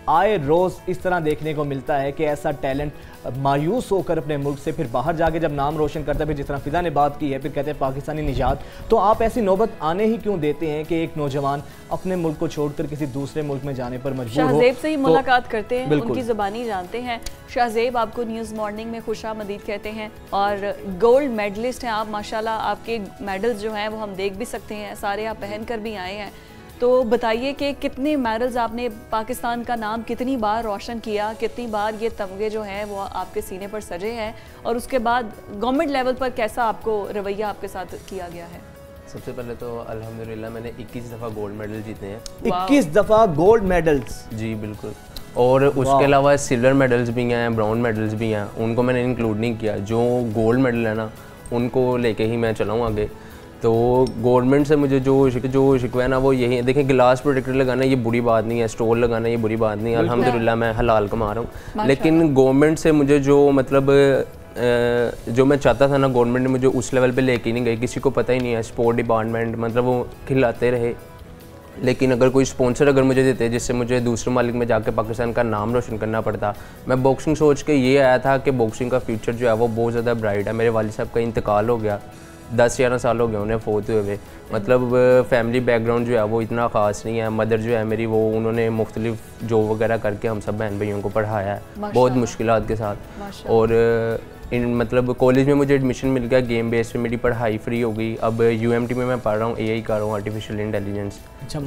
आए रोज़ इस तरह देखने को मिलता है कि ऐसा टैलेंट मायूस होकर अपने मुल्क से फिर बाहर जाके जब नाम रोशन करता है, फिर जिस तरह फिजा ने बात की है, फिर कहते हैं पाकिस्तानी निजात, तो आप ऐसी नौबत आने ही क्यों देते हैं कि एक नौजवान अपने मुल्क को छोड़कर किसी दूसरे मुल्क में जाने पर मजबूर हो? शाहजेब से ही मुलाकात करते हैं, उनकी ज़बानी जानते हैं। शाहजेब, आपको न्यूज़ मॉर्निंग में खुशामदीद कहते हैं और गोल्ड मेडलिस्ट हैं आप माशाल्लाह। आपके मेडल्स जो हैं वो हम देख भी सकते हैं, सारे आप पहन कर भी आए हैं। तो बताइए कि कितने मेडल्स आपने पाकिस्तान का नाम कितनी बार रोशन किया, कितनी बार ये तमगे जो हैं वो आपके सीने पर सजे हैं, और उसके बाद गवर्नमेंट लेवल पर कैसा आपको रवैया आपके साथ किया गया है? सबसे पहले तो अल्हम्दुलिल्लाह मैंने 21 दफ़ा गोल्ड मेडल जीते हैं। 21 दफ़ा गोल्ड मेडल्स? जी बिल्कुल। और उसके अलावा सिल्वर मेडल्स भी हैं, ब्राउन मेडल्स भी हैं, उनको मैंने इंक्लूड नहीं किया। जो गोल्ड मेडल है ना उनको लेके ही मैं चलाऊँ आगे। तो गवर्नमेंट से मुझे जो शिकवा है ना वो यही है। देखिए, गिलास प्रोटेक्टर लगाना ये बुरी बात नहीं है, स्टोल लगाना ये बुरी बात नहीं है, अल्हम्दुलिल्लाह मैं हलाल कमा रहा हूँ। लेकिन गवर्नमेंट से मुझे जो मतलब जो मैं चाहता था ना, गवर्नमेंट ने मुझे उस लेवल पे लेके नहीं गई। किसी को पता ही नहीं है, स्पोर्ट डिपार्टमेंट मतलब वो खिलाते रहे। लेकिन अगर कोई स्पॉन्सर अगर मुझे देते जिससे मुझे दूसरे मालिक में जाके पाकिस्तान का नाम रोशन करना पड़ता, मैं बॉक्सिंग सोच के ये आया था कि बॉक्सिंग का फ्यूचर जो है वो बहुत ज़्यादा ब्राइट है। मेरे वालिद साहब का इंतकाल हो गया, 10-11 साल हो गए उन्हें फोत हुए। मतलब फैमिली बैकग्राउंड जो है वो इतना ख़ास नहीं है। मदर जो है मेरी, वो उन्होंने मुख्तलिफ जॉब वगैरह करके हम सब बहन भाइयों को पढ़ाया है बहुत मुश्किलात के साथ। और मतलब कॉलेज में मुझे एडमिशन मिल गया, गेम बेस पे मेरी पढ़ाई फ्री हो गई। अब UMT में मैं पढ़ रहा हूँ, AI कर रहा हूँ, आर्टिफिशियल इंटेलिजेंस,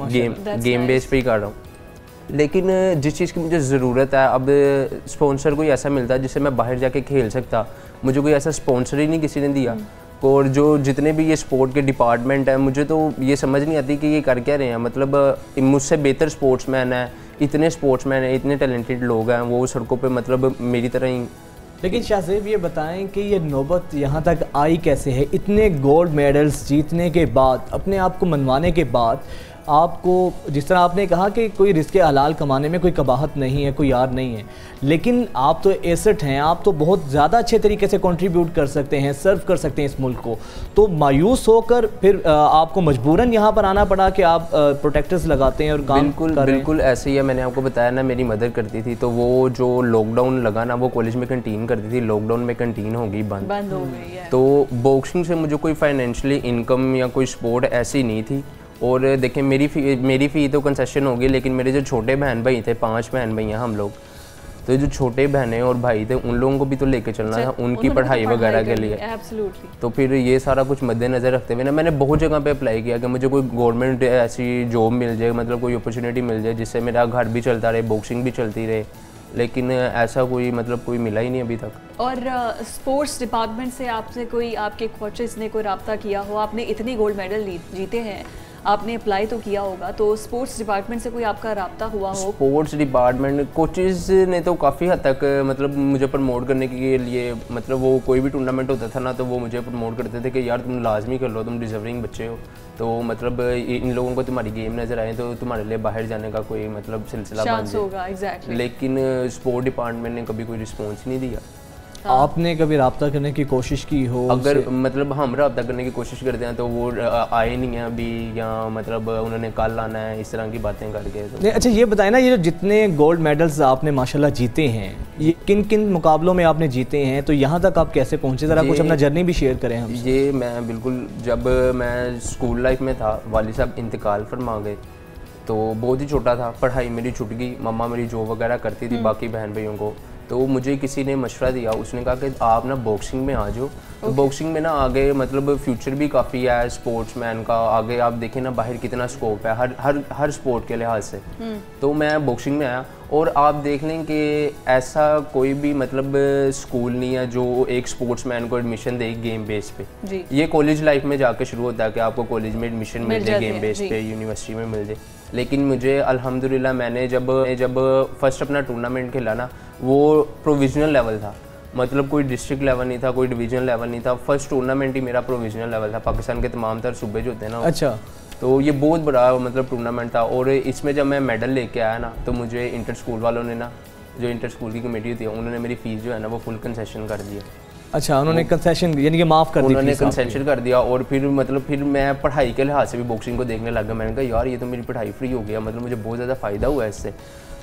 गेम बेस पे ही कर रहा हूँ। लेकिन जिस चीज़ की मुझे ज़रूरत है, अब स्पॉन्सर कोई ऐसा मिलता है जिससे मैं बाहर जाके खेल सकता, मुझे कोई ऐसा स्पॉन्सर ही नहीं किसी ने दिया। और जो जितने भी ये स्पोर्ट के डिपार्टमेंट हैं, मुझे तो ये समझ नहीं आती कि ये कर क्या रहे हैं। मतलब मुझसे बेहतर स्पोर्ट्समैन है, इतने स्पोर्ट्समैन हैं, इतने टैलेंटेड लोग हैं, वो सड़कों पे मतलब मेरी तरह ही। लेकिन शाहजेब ये बताएं कि ये नौबत यहाँ तक आई कैसे है? इतने गोल्ड मेडल्स जीतने के बाद, अपने आप को मनवाने के बाद, आपको जिस तरह आपने कहा कि कोई रिस्क हलाल कमाने में कोई कबाहत नहीं है, कोई यार नहीं है, लेकिन आप तो एसेट हैं, आप तो बहुत ज़्यादा अच्छे तरीके से कंट्रीब्यूट कर सकते हैं, सर्व कर सकते हैं इस मुल्क को। तो मायूस होकर फिर आपको मजबूरन यहाँ पर आना पड़ा कि आप प्रोटेक्टर्स लगाते हैं और काम बिल्कुल ऐसे ही है। मैंने आपको बताया ना, मेरी मदर करती थी, तो वो जो लॉकडाउन लगा ना, वो कॉलेज में कंटीन करती थी, लॉकडाउन में कंटीन हो गई, बंद हो गई है। तो बॉक्सिंग से मुझे कोई फाइनेंशियली इनकम या कोई सपोर्ट ऐसी नहीं थी। और देखें, मेरी फ़ी तो कंसेशन हो गई, लेकिन मेरे जो छोटे बहन भाई थे, 5 बहन भाई हैं हम लोग, तो जो छोटे बहनें और भाई थे उन लोगों को भी तो लेके चलना था, उनकी पढ़ाई वगैरह के लिए। तो फिर ये सारा कुछ मद्देनज़र रखते हुए ना मैंने बहुत जगह पे अप्लाई किया कि मुझे कोई गवर्नमेंट ऐसी जॉब मिल जाए, मतलब कोई अपॉर्चुनिटी मिल जाए जिससे मेरा घर भी चलता रहे, बॉक्सिंग भी चलती रहे। लेकिन ऐसा कोई मतलब कोई मिला ही नहीं अभी तक। और स्पोर्ट्स डिपार्टमेंट से आपसे कोई, आपके कोचेस ने कोई रब्ता किया हो? आपने इतने गोल्ड मेडल जीते हैं, आपने अप्लाई तो किया होगा, तो स्पोर्ट्स डिपार्टमेंट से कोई आपका रब्ता हुआ हो? स्पोर्ट्स डिपार्टमेंट कोचेस ने तो काफ़ी हद तक मतलब मुझे प्रमोट करने के लिए, मतलब वो कोई भी टूर्नामेंट होता था ना तो वो मुझे प्रमोट करते थे कि यार तुम लाजमी कर लो, तुम डिजर्विंग बच्चे हो, तो मतलब इन लोगों को तुम्हारी गेम नज़र आए तो तुम्हारे लिए बाहर जाने का कोई मतलब सिलसिला बन जाए। लेकिन स्पोर्ट डिपार्टमेंट ने कभी कोई रिस्पॉन्स नहीं दिया। आपने कभी रब्ता करने की कोशिश की हो? अगर मतलब हम रब्ता करने की कोशिश करते हैं तो वो आए नहीं हैं अभी, या मतलब उन्होंने कल आना है, इस तरह की बातें करके। तो अच्छा ये बताएं ना, ये जो जितने गोल्ड मेडल्स आपने माशाल्लाह जीते हैं, ये किन किन मुकाबलों में आपने जीते हैं? तो यहाँ तक आप कैसे पहुँचे, ज़रा कुछ अपना जर्नी भी शेयर करें हम। ये मैं बिल्कुल, जब मैं स्कूल लाइफ में था, वालिद साहब इंतकाल फरमा गए, तो बहुत ही छोटा था, पढ़ाई मेरी छूट गई, मम्मा मेरी जॉब वगैरह करती थी बाकी बहन भाइयों को। तो मुझे किसी ने मशवरा दिया, उसने कहा कि आप ना बॉक्सिंग में आ जाओ। तो बॉक्सिंग में ना आगे मतलब फ्यूचर भी काफ़ी है स्पोर्ट्समैन का, आगे आप देखें ना बाहर कितना स्कोप है हर स्पोर्ट के लिहाज से। तो मैं बॉक्सिंग में आया, और आप देख लें कि ऐसा कोई भी मतलब स्कूल नहीं है जो एक स्पोर्ट्समैन को एडमिशन दे गेम बेस पे। ये कॉलेज लाइफ में जाके शुरू होता है कि आपको कॉलेज में एडमिशन मिल जाए गेम बेस पे, यूनिवर्सिटी में मिल जाए। लेकिन मुझे अल्हम्दुलिल्लाह मैंने जब फर्स्ट अपना टूर्नामेंट खेला ना, वो प्रोविजनल लेवल था, मतलब कोई डिस्ट्रिक्ट लेवल नहीं था, कोई डिवीजन लेवल नहीं था। फर्स्ट टूर्नामेंट ही मेरा प्रोविजनल लेवल था, पाकिस्तान के तमाम तर सूबे जो होते हैं ना। अच्छा। तो ये बहुत बड़ा मतलब टूर्नामेंट था, और इसमें जब मैं मेडल लेके आया ना, तो मुझे इंटर स्कूल वालों ने ना, जो इंटर स्कूल की कमेटी होती है, उन्होंने मेरी फ़ीस जो है ना वो फुल कंसेशन कर दिया। अच्छा, उन्होंने कंसेशन यानी कि माफ़ कर दी, उन्होंने कंसेशन कर दिया। और फिर मतलब फिर मैं पढ़ाई के लिहाज से भी बॉक्सिंग को देखने लगा। मैंने कहा यार ये तो मेरी पढ़ाई फ्री हो गया, मतलब मुझे बहुत ज़्यादा फ़ायदा हुआ इससे।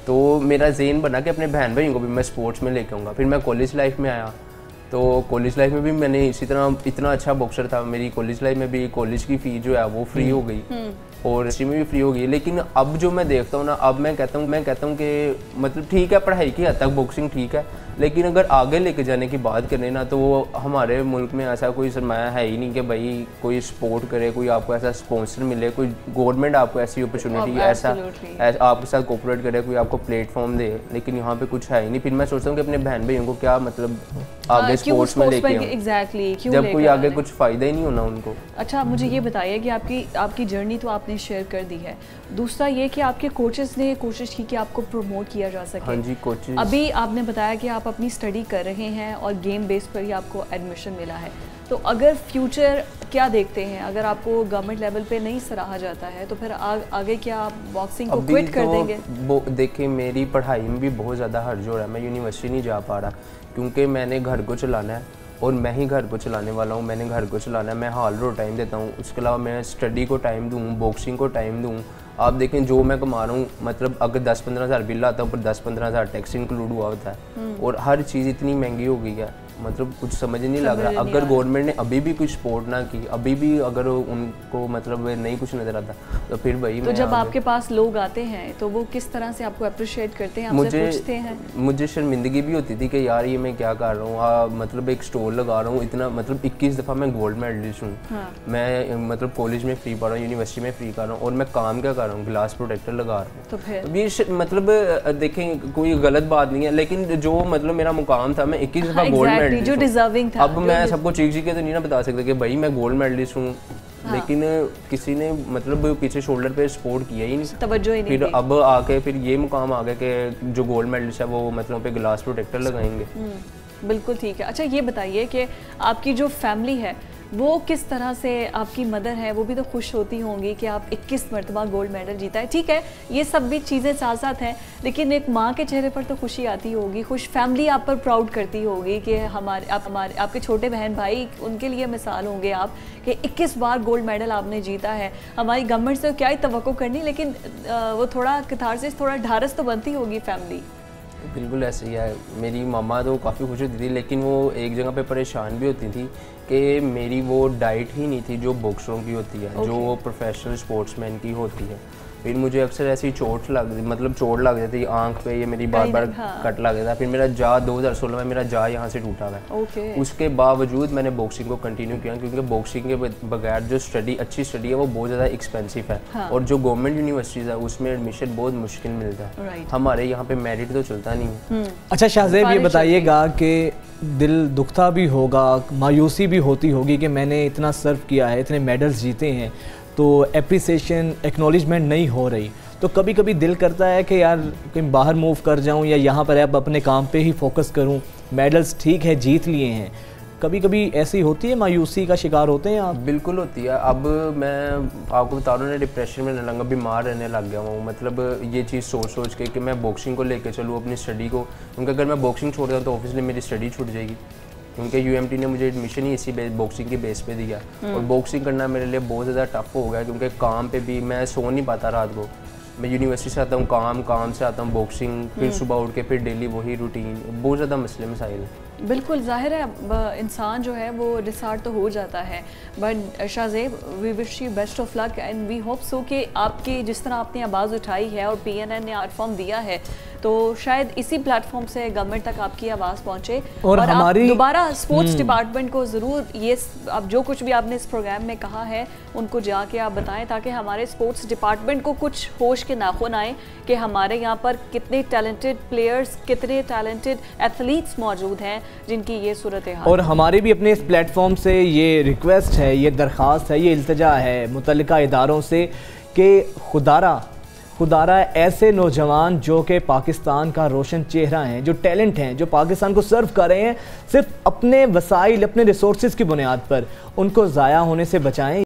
तो मेरा ज़हन बना कि अपने बहन भाइयों को भी मैं स्पोर्ट्स में लेके आऊँगा। फिर मैं कॉलेज लाइफ में आया, तो कॉलेज लाइफ में भी मैंने इसी तरह इतना अच्छा बॉक्सर था, मेरी कॉलेज लाइफ में भी कॉलेज की फ़ी जो है वो फ्री हो गई और इसी में भी फ्री हो गई। लेकिन अब जो मैं देखता हूँ ना, अब मैं कहता हूँ कि मतलब ठीक है, पढ़ाई की हद तक बॉक्सिंग ठीक है, लेकिन अगर आगे लेके जाने की बात करें ना, तो वो हमारे मुल्क में ऐसा कोई सरमाया है ही नहीं कि भाई कोई सपोर्ट करे, कोई आपको ऐसा स्पॉन्सर मिले, कोई गवर्नमेंट आपको ऐसी अपॉर्चुनिटी ऐसा आपके साथ कोऑपरेट करे, कोई आपको प्लेटफॉर्म दे, लेकिन यहाँ पे कुछ है ही नहीं। फिर मैं सोचता हूँ कि अपने बहन भाइयों को क्या मतलब आगे स्पोर्ट्स में लेके एग्जैक्टली, जब कोई आगे कुछ फ़ायदा ही नहीं होना उनको। अच्छा, मुझे ये बताइए कि आपकी जर्नी तो आपने शेयर कर दी है, दूसरा ये कि आपके कोचेस ने कोशिश की कि आपको प्रमोट किया जा सके। हाँ जी, कोचेस। अभी आपने बताया कि आप अपनी स्टडी कर रहे हैं और गेम बेस पर ही आपको एडमिशन मिला है, तो अगर फ्यूचर क्या देखते हैं, अगर आपको गवर्नमेंट लेवल पे नहीं सराहा जाता है तो फिर आगे क्या आप बॉक्सिंग को क्विट कर देंगे? देखिए, मेरी पढ़ाई में भी बहुत ज़्यादा हर्ज हो रहा है, मैं यूनिवर्सिटी नहीं जा पा रहा क्योंकि मैंने घर को चलाना है और मैं ही घर को चलाने वाला हूँ, मैंने घर को चलाना है, मैं हाल रोज टाइम देता हूँ, उसके अलावा मैं स्टडी को टाइम दूँ, बॉक्सिंग को टाइम दूँ। आप देखें जो मैं कमा रहा हूँ, मतलब अगर 10-15 हज़ार बिल आता है, ऊपर 10-15 हज़ार टैक्स इंक्लूड हुआ होता है और हर चीज़ इतनी महंगी हो गई है, मतलब कुछ समझ नहीं लग रहा। अगर गवर्नमेंट ने अभी भी कुछ सपोर्ट ना की, अभी भी अगर उनको मतलब नहीं कुछ नज़र आता, तो फिर भाई तो जब आपके पास लोग आते हैं तो वो किस तरह से आपको अप्रिशिएट करते हैं, आपसे पूछते हैं? मुझे शर्मिंदगी भी होती थी कि यार ये मैं क्या कर रहा हूँ, मतलब एक स्टोर लगा रहा हूँ, इतना मतलब 21 दफ़ा मैं गोल्ड मेडलिस्ट हूँ। मैं मतलब कॉलेज में फ्री पढ़ रहा हूँ, यूनिवर्सिटी में फ्री कर रहा हूँ और मैं काम क्या कर रहा हूँ, ग्लास प्रोटेक्टर लगा रहा हूँ। तो फिर ये मतलब देखें कोई गलत बात नहीं है, लेकिन जो मतलब मेरा मुकाम था, मैं 21 दफ़ा गोल्ड मेडलिस्ट जो डिजर्विंग था। अब मैं सबको चीख के तो नहीं ना बता सकता कि भाई मैं गोल्ड मेडलिस्ट हूँ, लेकिन किसी ने मतलब पीछे शोल्डर पे सपोर्ट किया ही नहीं, तवज्जो ही नहीं। फिर अब आके फिर ये मुकाम आ गया कि जो गोल्ड मेडलिस्ट है वो मतलब पे ग्लास प्रोटेक्टर लगाएंगे। बिल्कुल ठीक है। अच्छा, ये बताइए कि आपकी जो फैमिली है वो किस तरह से, आपकी मदर है वो भी तो खुश होती होंगी कि आप 21 मरतबा गोल्ड मेडल जीता है। ठीक है, ये सब भी चीज़ें साथ साथ हैं, लेकिन एक माँ के चेहरे पर तो खुशी आती होगी, खुश फैमिली आप पर प्राउड करती होगी कि आपके छोटे बहन भाई, उनके लिए मिसाल होंगे आप कि 21 बार गोल्ड मेडल आपने जीता है। हमारी गवर्नमेंट से क्या ही तवक्को करनी, लेकिन वो थोड़ा कैथारसिस, थोड़ा ढारस तो बनती होगी फैमिली। बिल्कुल ऐसे ही है, मेरी मामा तो काफ़ी खुश होती थी, लेकिन वो एक जगह पे परेशान भी होती थी कि मेरी वो डाइट ही नहीं थी जो बॉक्सरों की होती है, जो प्रोफेशनल स्पोर्ट्समैन की होती है। फिर मुझे अक्सर ऐसी चोट लग जाती आंख पे, ये मेरी बार बार कट लग जाता। फिर मेरा जा 2016 में मेरा जा यहाँ से टूटा हुआ है। उसके बावजूद मैंने बॉक्सिंग को कंटिन्यू किया क्योंकि बॉक्सिंग के बगैर जो अच्छी स्टडी है वो बहुत ज़्यादा एक्सपेंसिव है और जो गवर्नमेंट यूनिवर्सिटीज़ है उसमें एडमिशन बहुत मुश्किल मिलता है, हमारे यहाँ पे मेरिट तो चलता नहीं है। अच्छा शाहज़ेब, ये बताइएगा कि दिल दुखता भी होगा, मायूसी भी होती होगी कि मैंने इतना सर्व किया है, इतने मेडल्स जीते हैं, तो एप्रिसिएशन, एक्नॉलेजमेंट नहीं हो रही, तो कभी कभी दिल करता है कि यार कहीं बाहर मूव कर जाऊं या यहाँ पर अब अपने काम पे ही फोकस करूं। मेडल्स ठीक है जीत लिए हैं, कभी कभी ऐसी होती है, मायूसी का शिकार होते हैं आप? बिल्कुल होती है। अब मैं आपको बता रहा हूँ, डिप्रेशन में रहने लगा, बीमार रहने लग गया हूँ, मतलब ये चीज़ सोच के कि मैं बॉक्सिंग को लेके चलूँ अपनी स्टडी को, क्योंकि अगर मैं बॉक्सिंग छोड़ दूँ तो ऑब्वियसली मेरी स्टडी छूट जाएगी, क्योंकि यूएमटी ने मुझे एडमिशन ही इसी बॉक्सिंग की बेस पे दिया और बॉक्सिंग करना मेरे लिए बहुत ज़्यादा टफ हो गया क्योंकि काम पे भी मैं सो नहीं पाता रात को। मैं यूनिवर्सिटी से आता हूँ, काम से आता हूँ बॉक्सिंग, फिर सुबह उठ के फिर डेली वही रूटीन, बहुत ज़्यादा मसले मसाइल हैं। बिल्कुल जाहिर है इंसान जो है वो डिसहार्ट तो हो जाता है, but Shahzeb we wish you best of luck and we hope so कि आपकी जिस तरह आपने आवाज़ उठाई है और PNN ने प्लेटफॉर्म दिया है तो शायद इसी प्लेटफॉर्म से गवर्नमेंट तक आपकी आवाज़ पहुँचे और हमारी आप दोबारा स्पोर्ट्स डिपार्टमेंट को ज़रूर ये अब जो कुछ भी आपने इस प्रोग्राम में कहा है उनको जाके आप बताएं ताकि हमारे स्पोर्ट्स डिपार्टमेंट को कुछ होश के नाखून आए कि हमारे यहाँ पर कितने टैलेंटेड प्लेयर्स, कितने टैलेंटेड एथलीट्स मौजूद हैं जिनकी ये सूरत है। और हमारी भी अपने इस प्लेटफॉर्म से ये रिक्वेस्ट है, ये दरख्वास्त है, ये इल्तिजा है मुतल्लिका इदारों से कि खुदारा ऐसे नौजवान जो कि पाकिस्तान का रोशन चेहरा हैं, जो टैलेंट हैं, जो पाकिस्तान को सर्व कर रहे हैं, सिर्फ अपने वसाइल, अपने रिसोर्सेज की बुनियाद पर उनको ज़ाया होने से बचाएं।